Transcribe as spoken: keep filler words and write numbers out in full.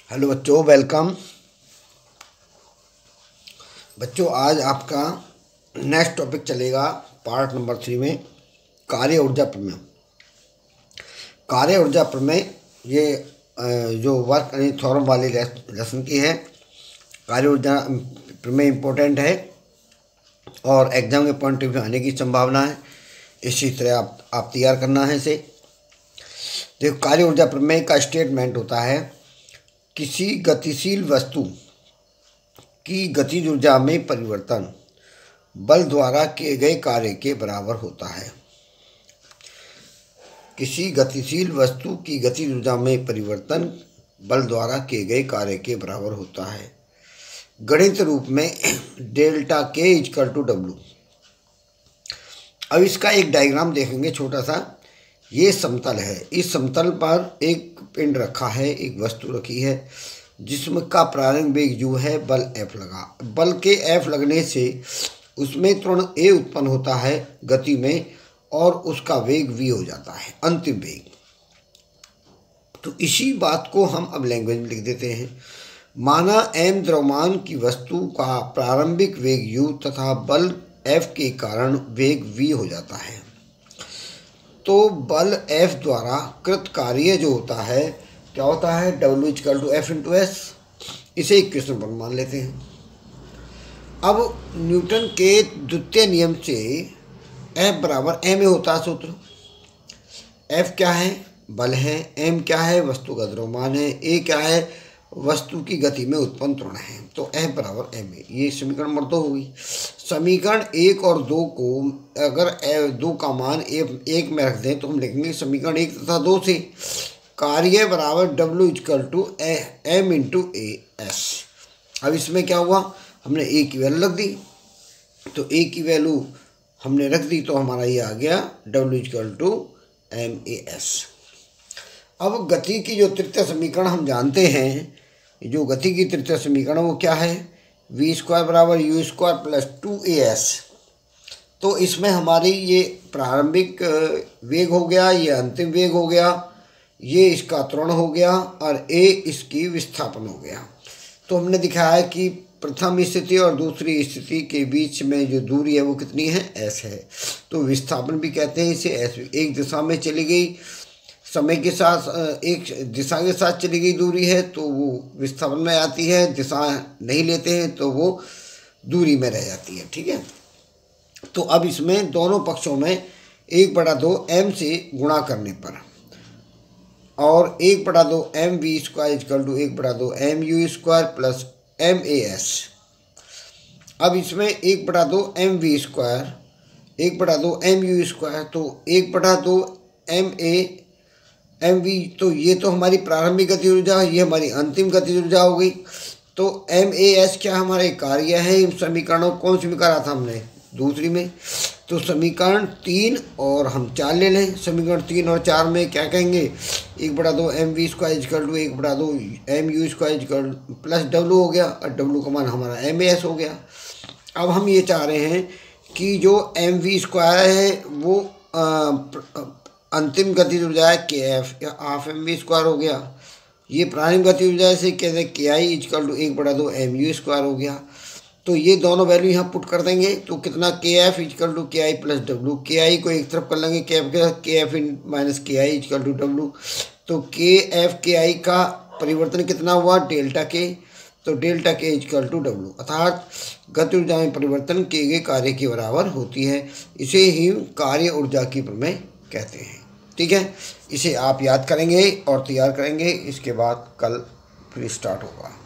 Hello बच्चों, welcome. बच्चों, आज आपका नेक्स्ट टॉपिक चलेगा पार्ट नंबर थ्री में कार्य ऊर्जा प्रमेय। कार्य ऊर्जा प्रमेय ये जो वर्क यानी थ्योरम वाली लेसन की है। कार्य ऊर्जा प्रमेय इम्पोर्टेंट है और एग्जाम के पॉइंट ऑफ व्यू आने की संभावना है। इसी तरह आप आप तैयार करना है इसे। देखो, कार्य ऊर्जा प्रमेय का स्टेटमेंट होता है किसी गतिशील वस्तु की गतिज ऊर्जा में परिवर्तन बल द्वारा किए गए कार्य के बराबर होता है। किसी गतिशील वस्तु की गतिज ऊर्जा में परिवर्तन बल द्वारा किए गए कार्य के बराबर होता है। गणित रूप में डेल्टा के इक्वल टू डब्लू। अब इसका एक डायग्राम देखेंगे छोटा सा। ये समतल है। इस समतल पर एक पिंड रखा है, एक वस्तु रखी है जिसमें का प्रारंभिक वेग यू है, बल एफ लगा। बल के एफ लगने से उसमें त्वरण ए उत्पन्न होता है गति में और उसका वेग वी हो जाता है, अंतिम वेग। तो इसी बात को हम अब लैंग्वेज में लिख देते हैं। माना एम द्रव्यमान की वस्तु का प्रारंभिक वेग यू तथा बल एफ के कारण वेग वी हो जाता है। तो बल एफ द्वारा कृत कार्य जो होता है क्या होता है, W equal to F into S. इसे इक्वेशन वन मान लेते हैं। अब न्यूटन के द्वितीय नियम से एफ बराबर एम ए होता है सूत्र। एफ क्या है, बल है। एम क्या है, वस्तु का द्रव्यमान है। ए क्या है, वस्तु की गति में उत्पन्न त्वरण है। तो एफ बराबर एम ए। ये समीकरण नंबर दो होगी। समीकरण एक और दो को अगर दो का मान एक में रख दें तो हम लिखेंगे समीकरण एक तथा दो से कार्य बराबर W equal to M into A S. अब इसमें क्या हुआ, हमने ए की वैल्यू रख दी। तो ए की वैल्यू हमने रख दी तो हमारा ये आ गया W equal to M A S. अब गति की जो तृतीय समीकरण हम जानते हैं, जो गति की तृतीय समीकरण वो क्या है, वी स्क्वायर बराबर U square plus two A S. तो इसमें हमारी ये प्रारंभिक वेग हो गया, ये अंतिम वेग हो गया, ये इसका त्वरण हो गया और ए इसकी विस्थापन हो गया। तो हमने दिखाया है कि प्रथम स्थिति और दूसरी स्थिति के बीच में जो दूरी है वो कितनी है, एस है। तो विस्थापन भी कहते हैं इसे एस। एक दिशा में चली गई, समय के साथ एक दिशा के साथ चली गई दूरी है तो वो विस्थापन में आती है। दिशा नहीं लेते हैं तो वो दूरी में रह जाती है। ठीक है। तो अब इसमें दोनों पक्षों में एक बटा दो एम से गुणा करने पर और एक बटा दो M V square equal to एक बटा दो M U square plus M A S. अब इसमें एक बटा दो एम वी स्क्वायर एक बटा दो एम यू स्क्वायर, तो एक बटा दो एम ए एम वी। तो ये तो हमारी प्रारंभिक गति ऊर्जा, ये हमारी अंतिम गति ऊर्जा हो गई। तो एम ए एस क्या हमारे कार्य है। इन समीकरणों कौन सी में करा था हमने, दूसरी में। तो समीकरण तीन और हम चार ले लें। समीकरण तीन और चार में क्या कहेंगे, एक बटा दो M V square equal to एक बटा दो M U square equal plus W हो गया और डब्लू का मान हमारा एम ए एस हो गया। अब हम ये चाह रहे हैं कि जो एम वी स्क्वायर है वो आ, अंतिम गति ऊर्जा है के एफ या हाफ एम वी स्क्वायर हो गया। ये प्रारंभिक गति ऊर्जा से कहते हैं के आई इक्वल टू एक बटा दो एम यू स्क्वायर हो गया। तो ये दोनों वैल्यू यहाँ पुट कर देंगे तो कितना के एफ इक्वल टू के आई प्लस डब्लू। के आई को एक तरफ कर लेंगे के एफ के साथ, के एफ इन माइनस के आई इक्वल टू डब्लू। तो के एफ के आई का परिवर्तन कितना हुआ, डेल्टा के। तो डेल्टा के इक्वल टू डब्लू अर्थात गति ऊर्जा में परिवर्तन किए गए कार्य के बराबर होती है। इसे ही कार्य ऊर्जा की प्रमेय कहते हैं। ठीक है। इसे आप याद करेंगे और तैयार करेंगे। इसके बाद कल फिर स्टार्ट होगा।